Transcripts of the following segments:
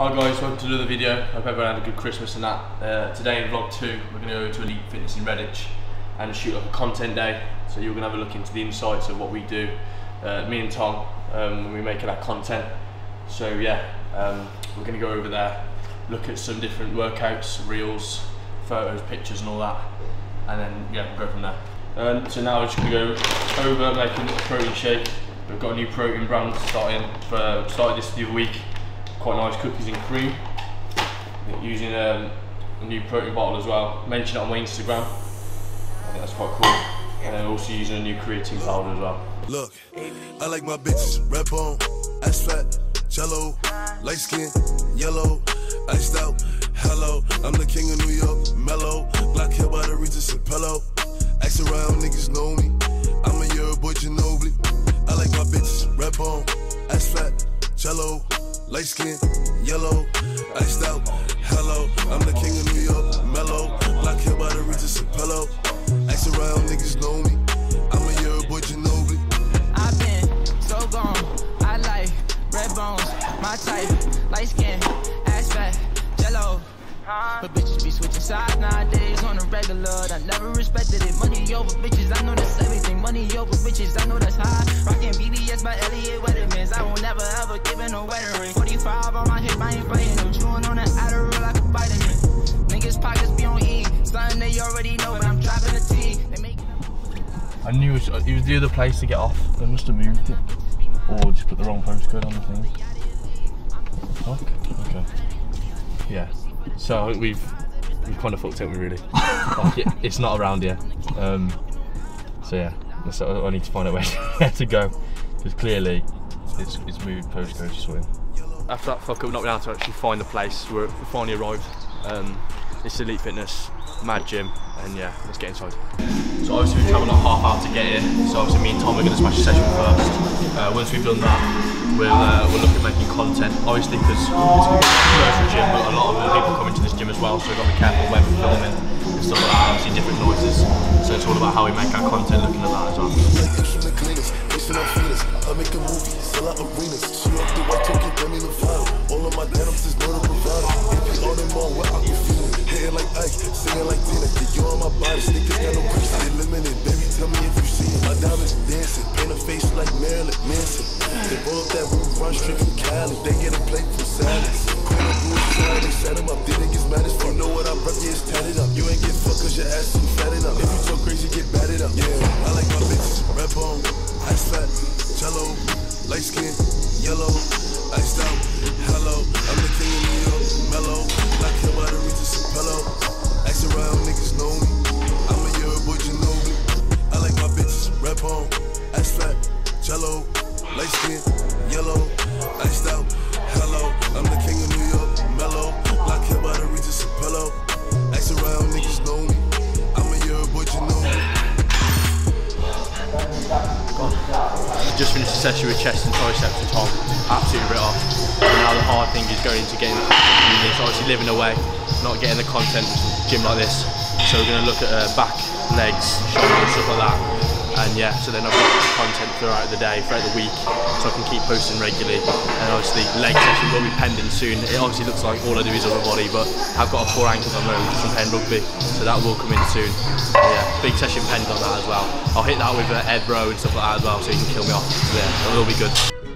Hi guys, welcome to another video. Hope everyone had a good Christmas and that. Today in vlog 2, we're going to go to Elite Fitness in Redditch and shoot up a content day. So you're going to have a look into the insights of what we do, me and Tom, when we make that content. So yeah, we're going to go over there, look at some different workouts, reels, photos, pictures and all that. And then yeah, we'll go from there. So now we're just going to go over making a protein shake. We've got a new protein brand started this the other week. Quite nice cookies and cream. Using a new protein bottle as well. Mention it on my Instagram. I think that's quite cool. And then also using a new creatine powder as well. Look, I like my bitches red bone, ass fat, jello, light skin, yellow, iced out. Hello, I'm the king of New York, mellow, black hair by the Regis and pillow. Ask around, niggas know me. I'm a Euro boy, Ginobili. I like my bitches red bone, ass fat, jello, light skin, yellow, iced out. Hello, I'm the king of New York, mellow, black hair by the Regis and pillow. Ask around, niggas know me. I'm a Euro boy, Ginobili. I've been so gone. I like red bones, my type, light skin, ass fat, jello. But bitches be switching sides nowadays on the regular. I never respected it. Money over bitches, I know that's everything. Money over bitches, I know that's high. Rockin' BBS by Elliot Weathermans. I will never ever give in a wedding ring. 45 on my hip, I ain't fighting them. Chewing on that Adderall like a vitamin. Niggas pockets be on E. Something they already know, but I'm dropping the T. They make I knew it was the other place to get off. They must have moved it. Or just put the wrong postcode on the thing. Fuck. Okay. Yeah. So we've kind of fucked it, really. Like it's not around here. So yeah, I need to find out where to go, because clearly it's moved postcode swing. After that fuck up, we've not been able to actually find the place. We finally arrived. It's Elite Fitness, mad gym, and yeah, let's get inside. So obviously we've travelled like half hour to get here. So obviously me and Tom are going to smash the session first. Once we've done that, we'll look at making content. Obviously because it's a commercial gym, but a lot of people come into this gym as well, so we've got to be careful when we're filming and stuff like that. Obviously different noises. So it's all about how we make our content, looking at that as well. I make a movie, sell out arenas. She off the white token, give me the file. All of my denims is not a provider. If you all them all, where I can feel it. Hitting like Ike, singing like Tina. Get you on my body, sneakers got no crease. They limited, baby, tell me if you see it. My diamonds dancing, paint a face like Marilyn Manson. They roll up that roof, run straight from Cali. They get a plate from Sally's. Queen of Blue Sky, they set him up. They niggas mad as fuck. You know what I rep, yeah, it's tatted up. You ain't get fucked cause your ass too fatted up. If you talk crazy, get batted up. Yeah, I like my bitches, red bone, ice fat, jello, light skin, yellow, iced out. Hello, I'm the king of New York, mellow, black hair by the Regis and pillow. Ask around, niggas know me. I'm a Euro boy, Ginobili. I like my bitches, red bone, ice fat, jello, light skin, yellow, iced out. Hello, I'm the king of New York, mellow, black hair by the Regis and pillow. Ask around, niggas know me. I'm a Euro boy, Ginobili. Just finished the session with chest and triceps with Tom, absolutely writ off. And now the hard thing is going to getting the content. It's obviously living away, not getting the content gym like this. So we're going to look at back, legs, shoulders, stuff like that. And yeah, so then I've got content throughout the day, throughout the week, so I can keep posting regularly. And obviously leg session will be pending soon. It obviously looks like all I do is upper body, but I've got a 4 ankles on road just from playing rugby, so that will come in soon. And yeah, big session pending on that as well. I'll hit that with Ed Bro and stuff like that as well, so you can kill me off. So yeah, it will be good.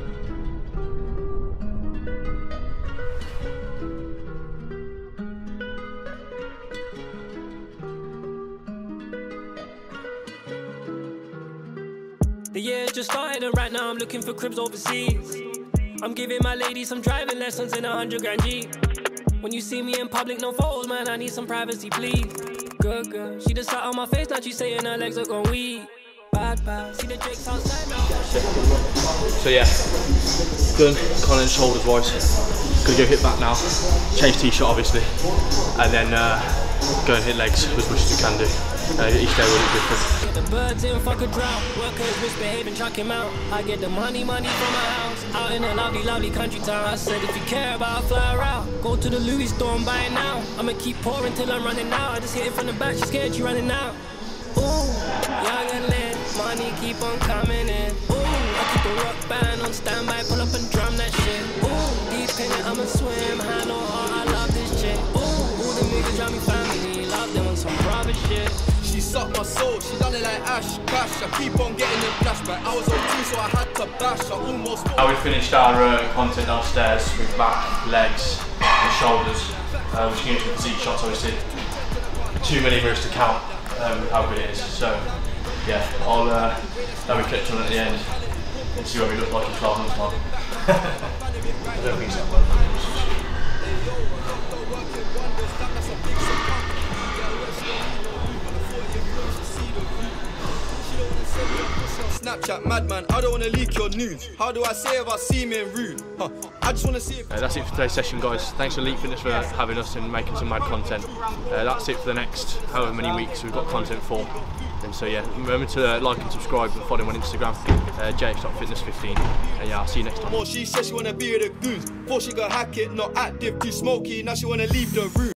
The year just started and right now I'm looking for cribs overseas. I'm giving my lady some driving lessons in a 100 grand Jeep. When you see me in public, no photos, man, I need some privacy, please. Good girl, she just sat on my face, now she's saying her legs are gone weak. Bad, bad, see the Drake's outside now. So yeah, done Colin's shoulders wise. Gonna go hit back now, change t-shirt obviously, and then go and hit legs as much as we can do. Each day will be different. The birds in fuck a drought, workers misbehaving, chuck him out. I get the money from my house, out in a lovely country town. I said if you care about fly around, go to the Louis store and buy it now. I'ma keep pouring till I'm running out. I just hit it from the back, she's scared you running out. Ooh, young and lit, money keep on coming in. Ooh, I keep a rock band on standby, pull up and drum that shit. Ooh, deep independent, I'ma swim. Hand on heart, I love this chick. Ooh, all the niggas around me family, love them on some private shit. She sucked my soul, she done it like Ash, cash. I keep on getting the flashback. I was on 2, so I had to bash. I almost. Now we finished our content downstairs with back, legs, and shoulders, which gives you physique shots. Obviously, too many mirrors to count how good it is. So, yeah, I'll have a clip on at the end and see what we look like in 12 months' time. I don't think so. Snapchat madman, I don't wanna leak your news. How do I say if I seem rude? I just wanna see if that's it for today's session, guys. Thanks to Elite Fitness for having us and making some mad content. That's it for the next however many weeks we've got content for. And so yeah, remember to like and subscribe and follow him on Instagram, jx.fitness15. And yeah, I'll see you next time. Well, she said she wanna be with the goons. Before she got hack it, not active, too smoky. Now she wanna leave the room.